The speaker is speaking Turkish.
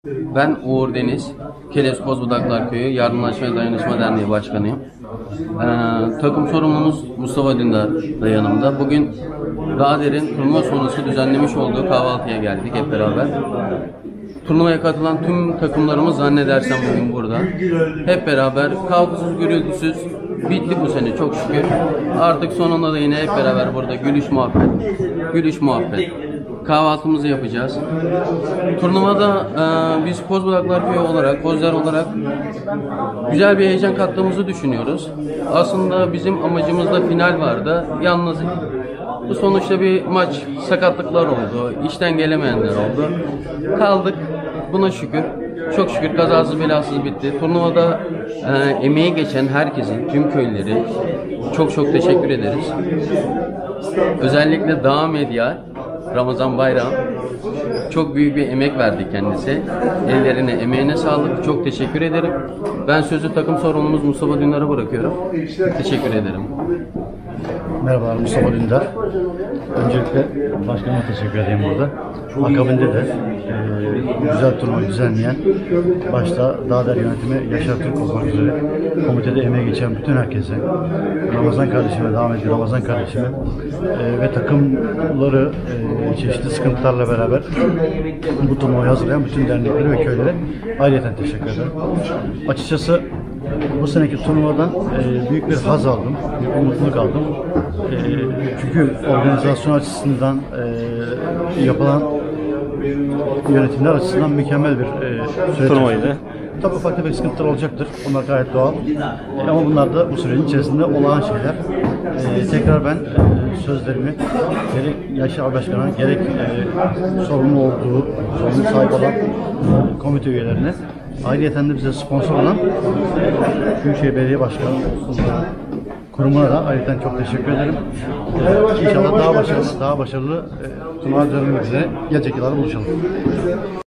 Ben Uğur Deniz, Kelez Kozbudaklar Köyü Yardımlaşma ve Dayanışma Derneği Başkanıyım. Takım sorumlumuz Mustafa Dündar da yanımda. Bugün Gader'in turnuva sonrası düzenlemiş olduğu kahvaltıya geldik hep beraber. Turnuvaya katılan tüm takımlarımız zannedersem bugün burada. Hep beraber kavgasız gürültüsüz bitti bu sene çok şükür. Artık sonunda da yine hep beraber burada gülüş muhabbet. Kahvaltımızı yapacağız. Turnuvada biz Kozbudaklar Köyü olarak, Kozlar olarak güzel bir heyecan kattığımızı düşünüyoruz. Aslında bizim amacımızda final vardı. Yalnız bu sonuçta bir maç sakatlıklar oldu, işten gelemeyenler oldu. Kaldık. Buna şükür. Çok şükür kazasız belasız bitti. Turnuvada emeği geçen herkesin, tüm köylüleri çok teşekkür ederiz. Özellikle Dağ Medya, Ramazan Bayram çok büyük bir emek verdi kendisi. Ellerine, emeğine sağlık. Çok teşekkür ederim. Ben sözü takım sorumlumuz Mustafa Dündar'a bırakıyorum. Teşekkür ederim. Merhabalar, Mustafa Dündar. Öncelikle başkanıma teşekkür edeyim burada. Akabinde de güzel turnuvayı düzenleyen, başta Dağder yönetimi Yaşar Türk olmak üzere komitede emeği geçen bütün herkese, Ramazan kardeşime, devam ediyor Ramazan kardeşime ve takımları çeşitli sıkıntılarla beraber bu turnuvayı hazırlayan bütün derneklere ve köylere ayrıca teşekkür ederim. Açıkçası bu seneki turnuvadan büyük bir haz aldım, bir umutluluk aldım. Çünkü organizasyon açısından yapılan yönetimler açısından mükemmel bir süreç. Turnuvaydı. Tabii ufak tefek sıkıntılar olacaktır. Onlar gayet doğal. Ama bunlar da bu sürecin içerisinde olağan şeyler. Tekrar ben sözlerimi gerek Yaşar Başkan'a gerek sorumlu sahip olan komite üyelerine, ayrıyeten de bize sponsor olan Büyükşehir Belediye Başkanı kurumuna da ayrıca çok teşekkür ederim. İnşallah daha başarılı turnuva düzenlemek üzere gelecek yıllarda buluşalım.